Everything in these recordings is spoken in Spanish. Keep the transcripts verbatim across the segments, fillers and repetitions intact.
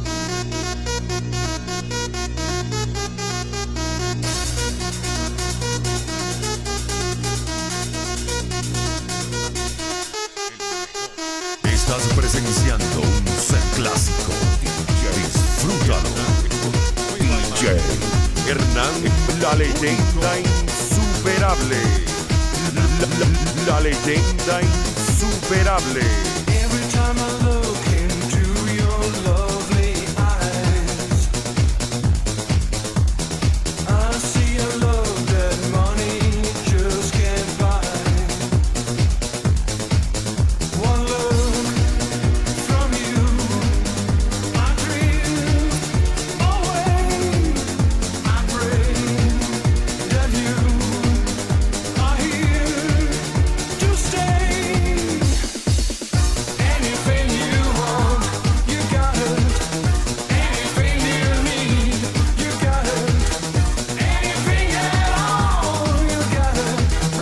Estás presenciando un set clásico. Disfrútalo. D J Hernán, la leyenda insuperable. La, la, la leyenda insuperable. Every time I look into your lovely eyes, I see a love that money just can't buy. One look from you, I drift away. I pray that you are here to stay. Anything you want, you got it. Anything you need, you got it. Anything at all, you got it.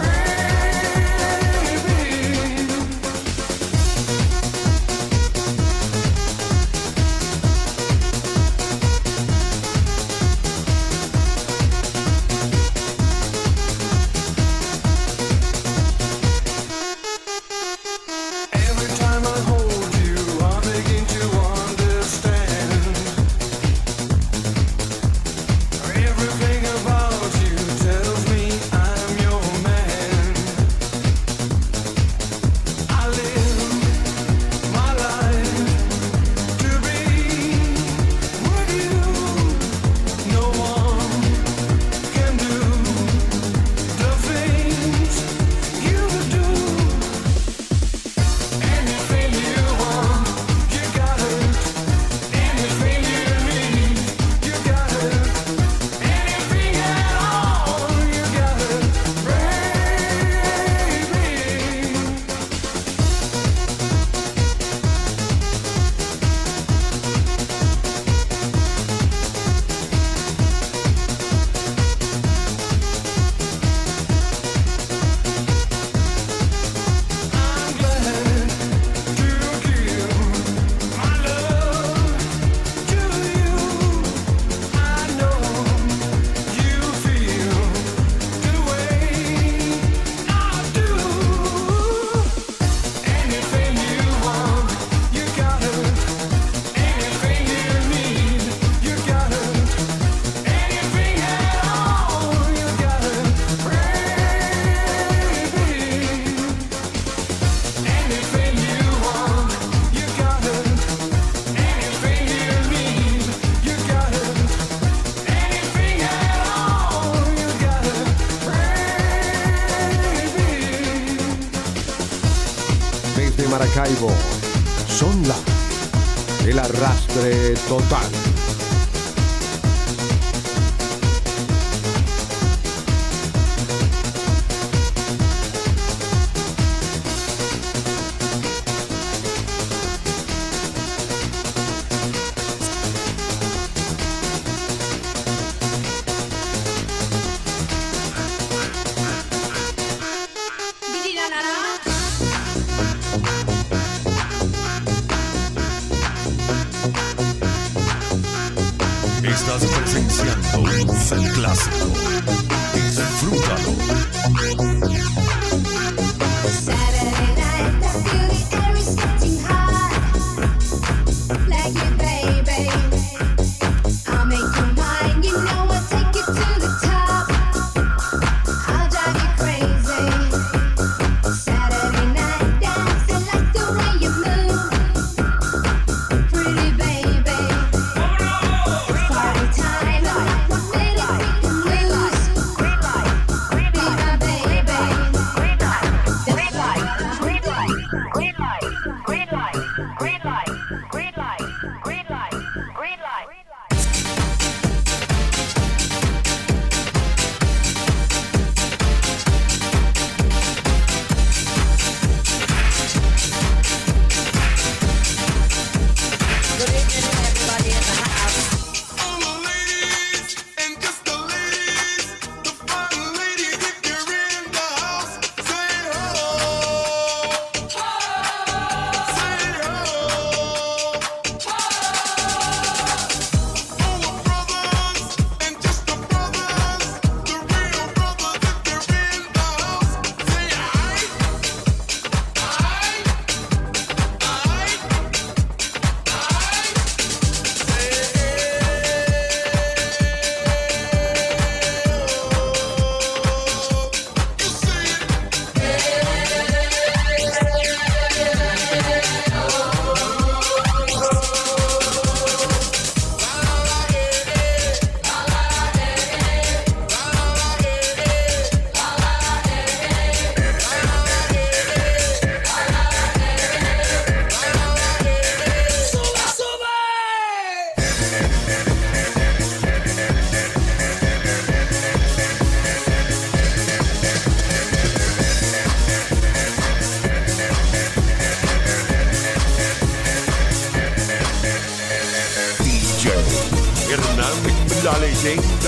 Baby. Every time I hold you, I begin to understand. Everything about you tells me I'm your man. I live my life to be with you. No one can do the things you do. Anything you want, you got it. Anything you need, you got it. Anything at all, you got it, baby. I'm glad to give my love to you. I know you feel the way I do. Anything you want, you got it. Anything you need, you got it. Anything at all, you got it, baby. Anything you want, you got it. Anything you need, you got it. Anything at all, you got it, baby. Desde Maracaibo, son la el arrastre total. Estás presenciando un set clásico. Disfrútalo. Saturday night, I feel the air is getting hot. Like you, baby. I'll make you mine, you know I'll take you to the top. I'll drive you crazy. Saturday night dancing, like the way you move. Pretty baby. Party time, what minute we can lose.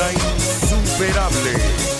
leyenda insuperable.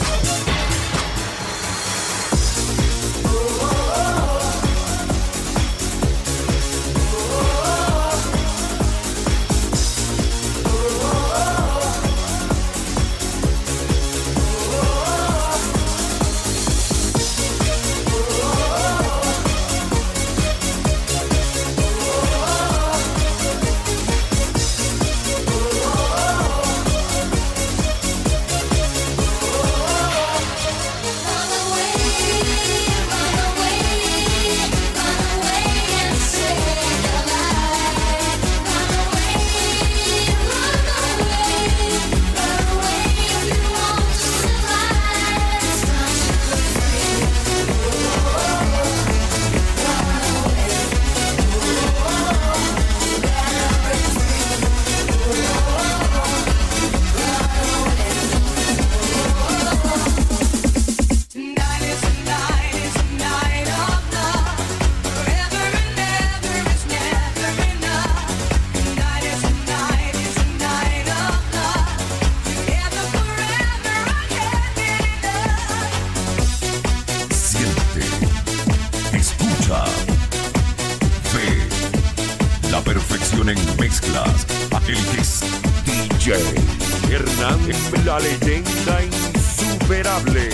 Perfección en mezclas, el que es D J Hernán, la leyenda insuperable.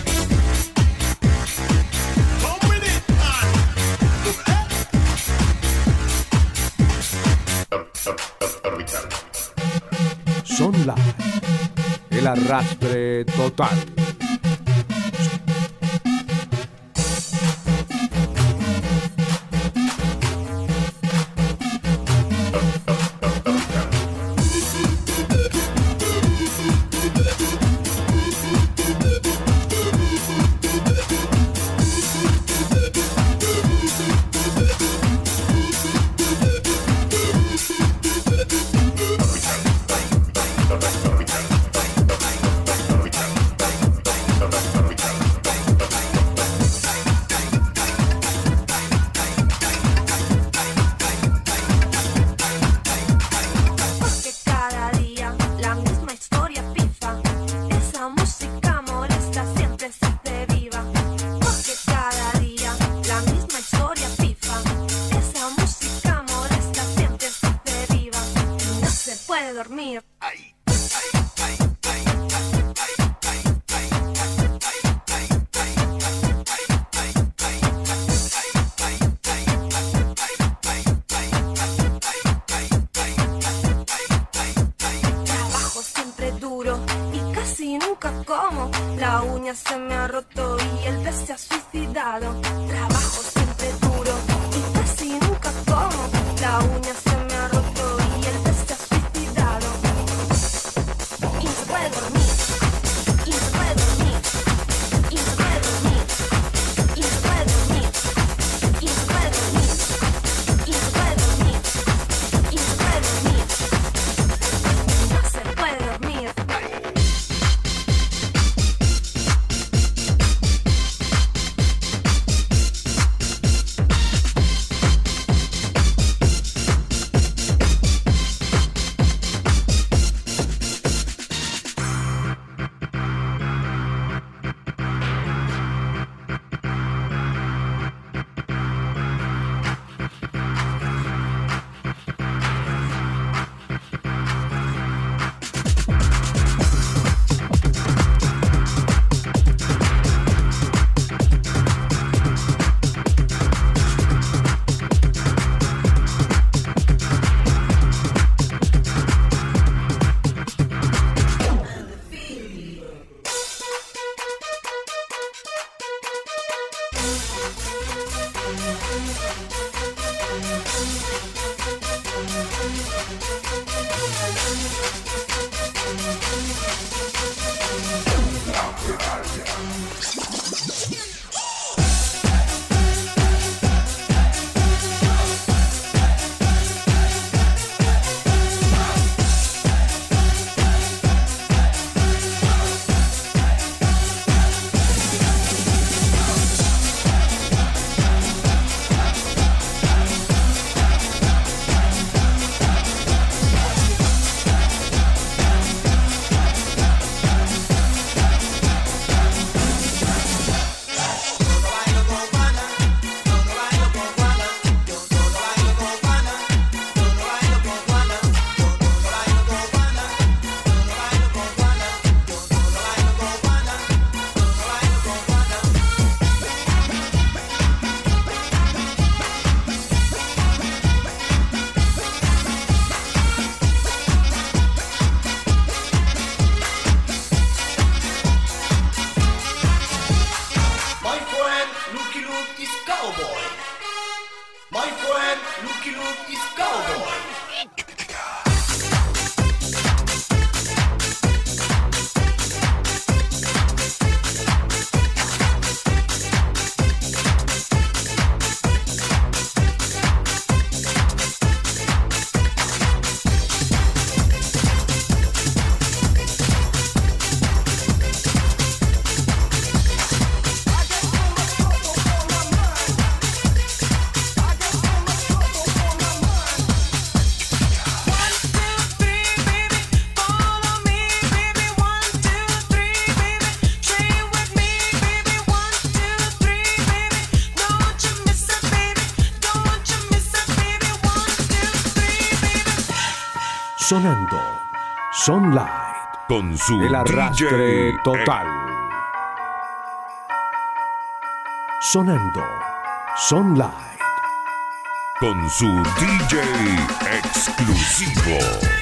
Son Live, el arrastre total. Dormir. Trabajo siempre duro y casi nunca como. La uña se me ha roto y el pez se ha suicidado. Trabajo siempre duro y casi nunca como. La uña se me ha roto y el pez se ha suicidado. Y no se puede dormir. Y no se puede dormir. Y no se puede dormir. Y no se puede dormir. Y no se puede dormir. Y no se puede dormir. Y no se puede dormir. No se puede dormir. Sonando Sunlight, Con su el arrastre D J total. Sonando Sunlight. Con su D J exclusivo.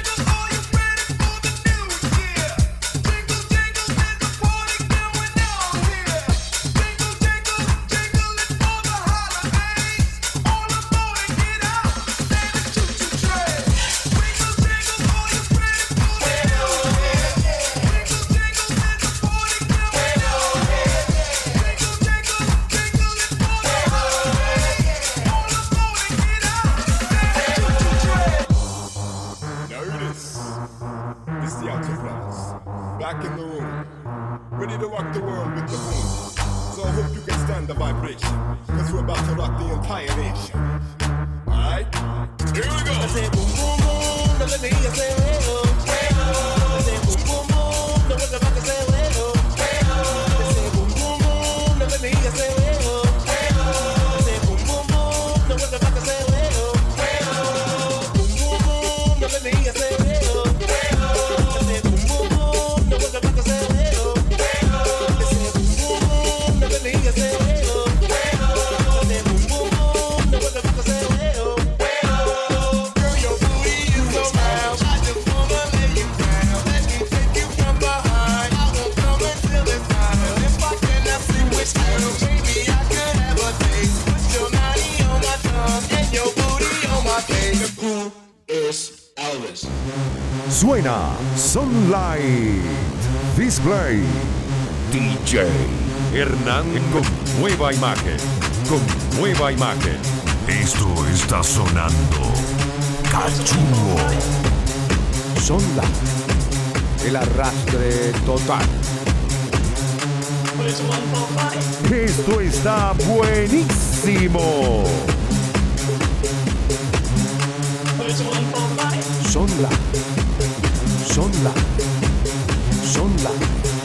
Back in the room, ready to rock the world with the boom. So I hope you can stand the vibration, cause we're about to rock the entire nation. Alright? Here we go! I say boom boom boom, now let me hear you say well. I say boom boom boom, now what the fuck I say well. I say boom boom boom, now let me hear you say well. I say boom boom boom, now what the fuck I say well. Boom boom boom, now let me hear you say well. Suena Sunlight Display. D J Hernán con nueva imagen. Con nueva imagen. Esto está sonando cachudo. Sunlight, el arrastre total. Esto está buenísimo. Sunlight, Sunlight, Sunlight.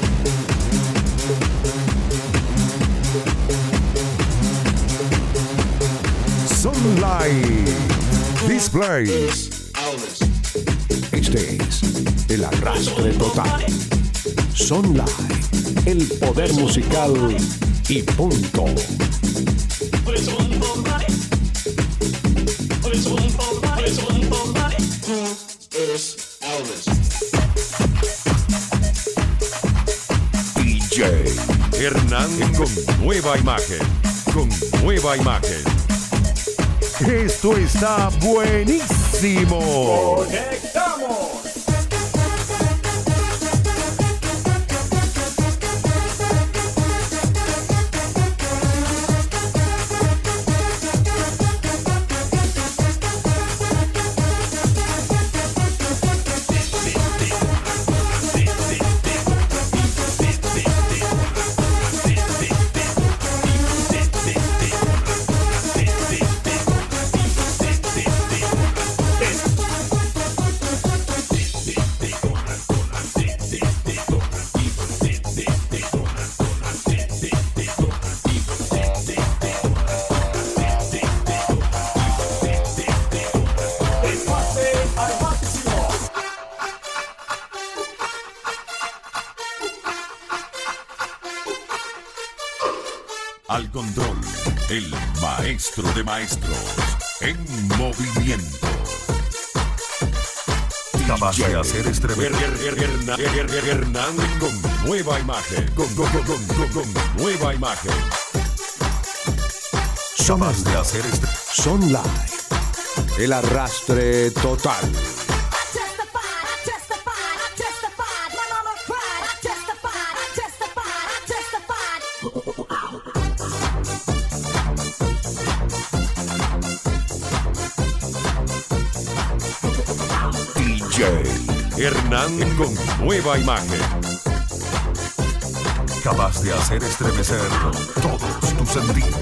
Sunlight Displays. Este es el arrastre total. Sunlight, el poder musical y punto. D J Hernán con nueva imagen. Con nueva imagen. Esto está buenísimo. Al control, el maestro de maestros, en movimiento. Capaz de hacer estremecimiento. Hernán con nueva imagen, con, con, con, con, con, con nueva imagen. Capaz de hacer este Sunlight, El arrastre total. D J Hernán con nueva imagen. Capaz de hacer estremecer todos tus sentidos.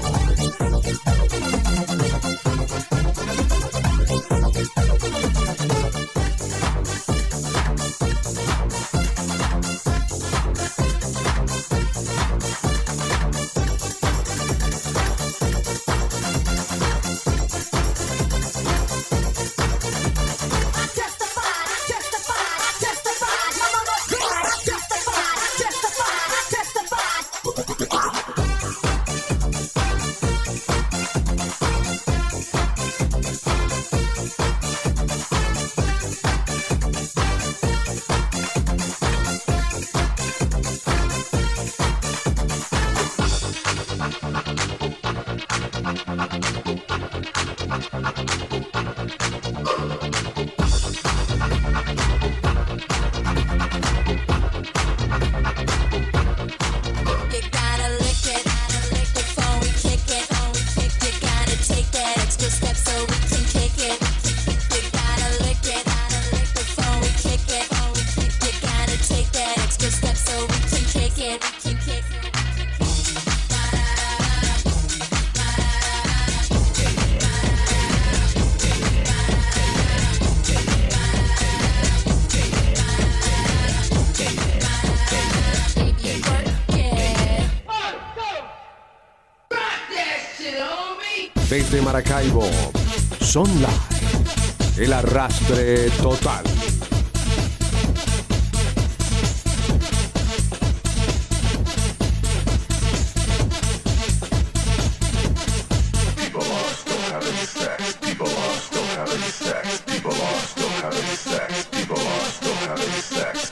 Desde Maracaibo, Son Live, el arrastre total. People are still having sex. People are still having sex. People are still having sex. People are still having sex.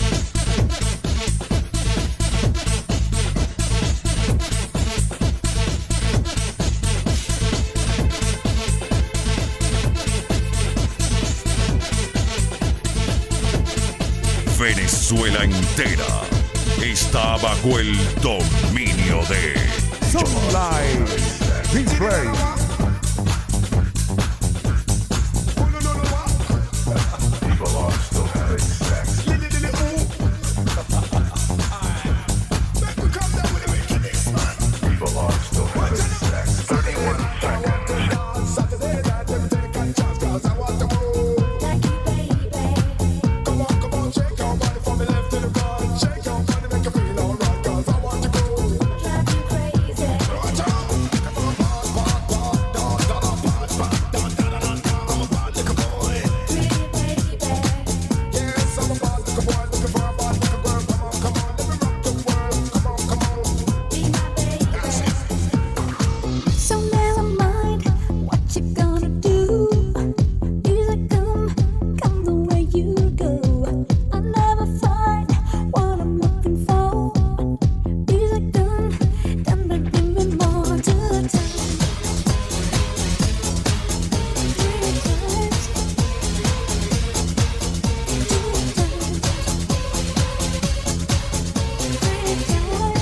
Venezuela entera está bajo el dominio de Son Live, Display. People are still having sex. People are still having sex. thirty-one seconds. So never mind what you gonna do. Easy come, come the way you go. I never find what I'm looking for. Easy come, come but give me more to the time. Three times, two times, three times.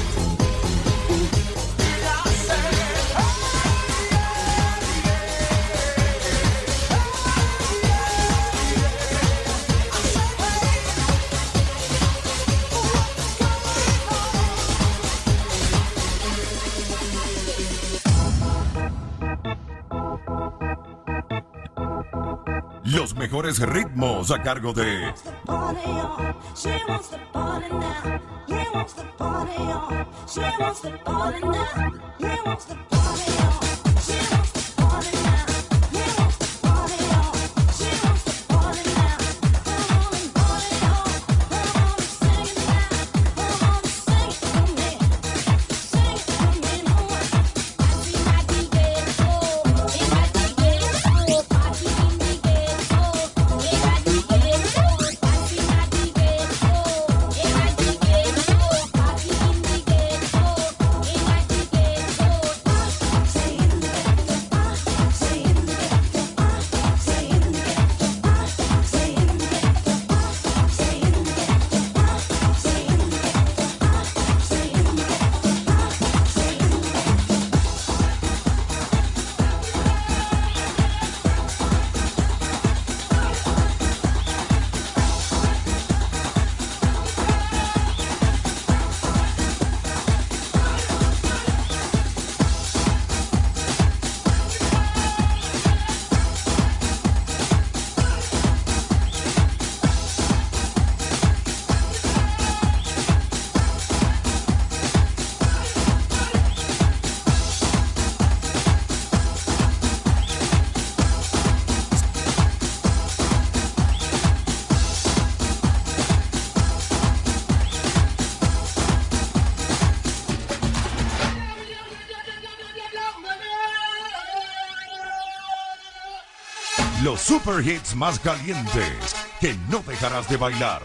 los mejores ritmos a cargo de Party on, she wants to party now. He wants to party on, she wants to party now. He wants to party on, she wants to party now. He wants to party on, she wants to party now. Come on and party on, come on and sing it now. Come on and sing it for me, sing it for me, no one. Party my D J, oh, in my D J, oh, party in the ghetto, oh, in my D J, oh, party my D J, oh, in my D J, oh, party in the ghetto, in my D J, oh, sing Los super hits más calientes que no dejarás de bailar.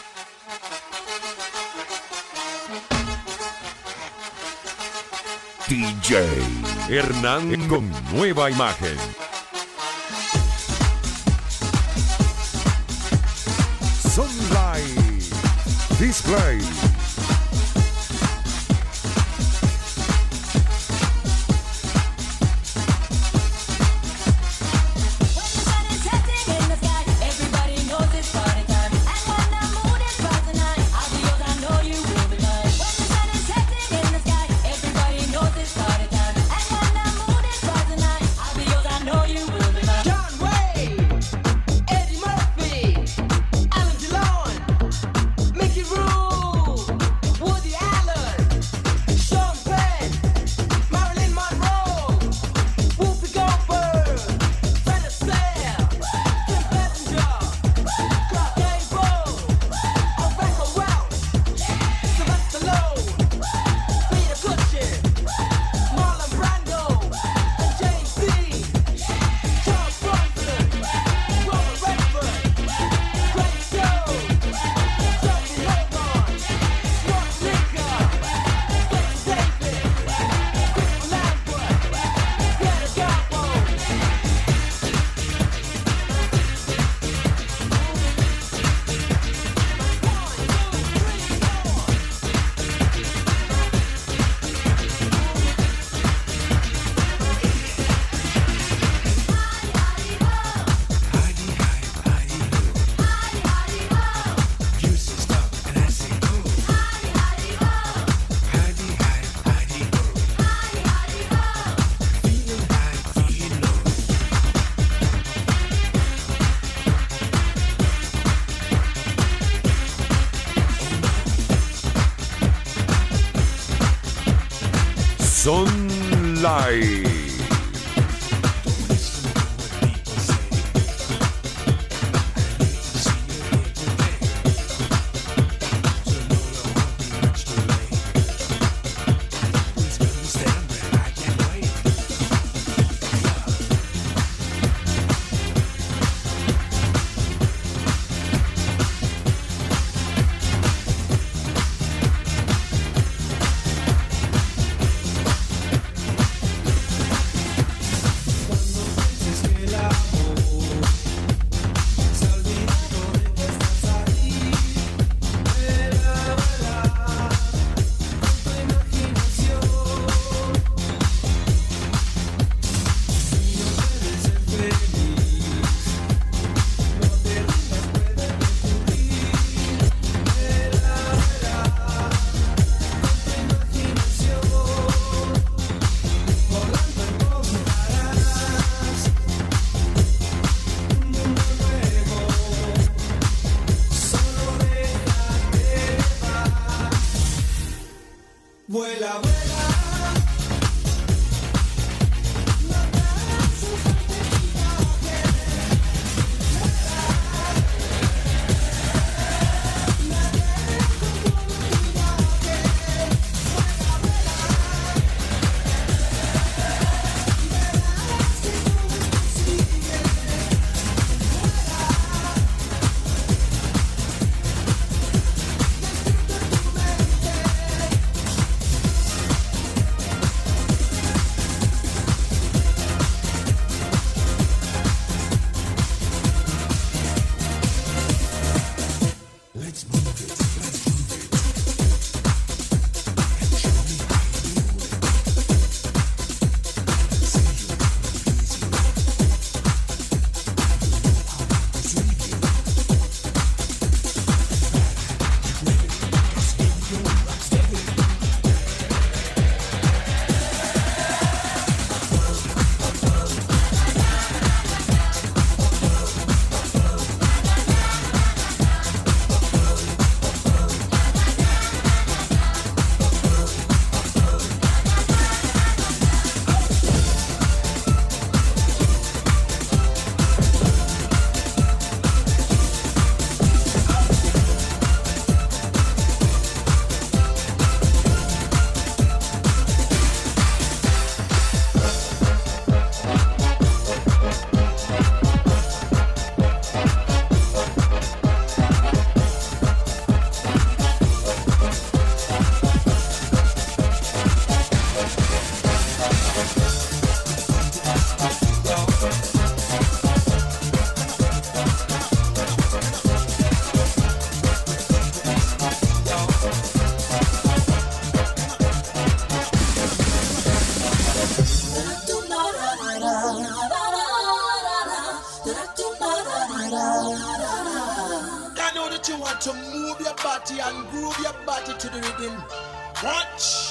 D J Hernán con nueva imagen. Sunlight Display. Sunlight. Vuela, vuela. want to move your body and groove your body to the rhythm. Watch.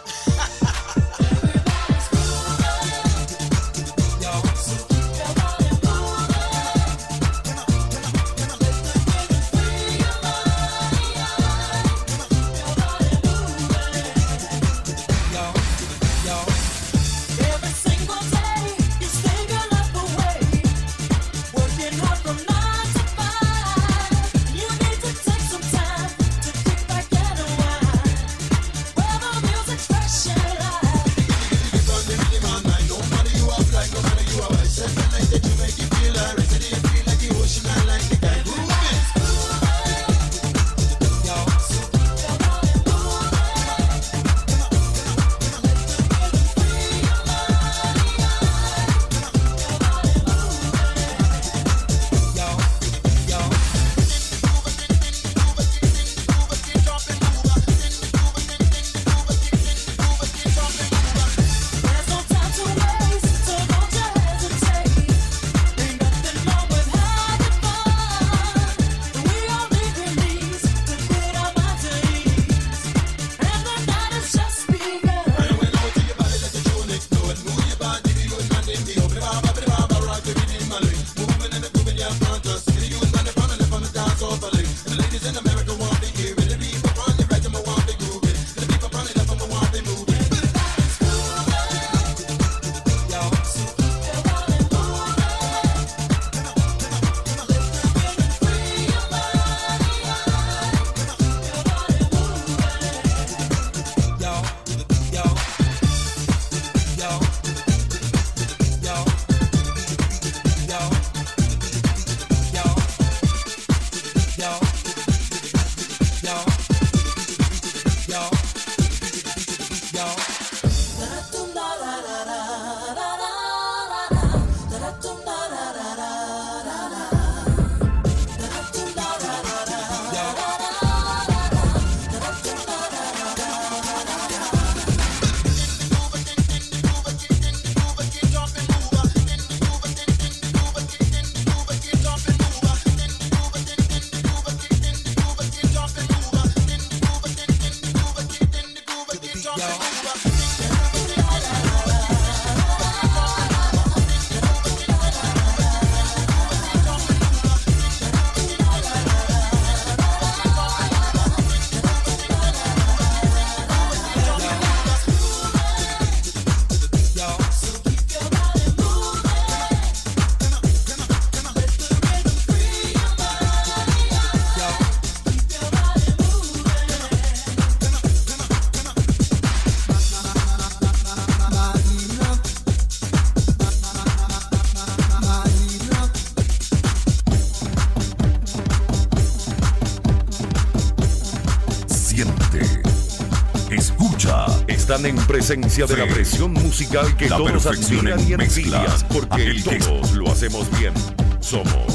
Están en presencia de la presión musical que La todos perfección admiran en y envidian, mezclas. porque Aquel que- todos lo hacemos bien. Somos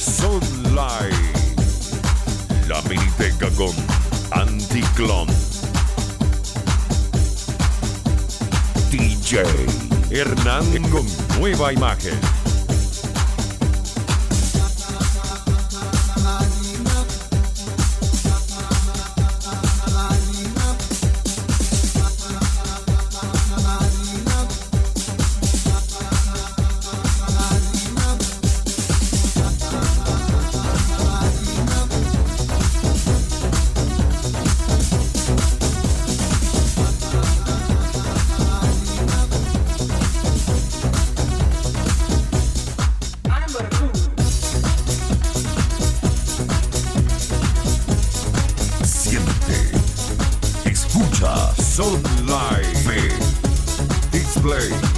Sunlight, la miniteca con Anticlon, D J Hernán con nueva imagen. Sunlight Display.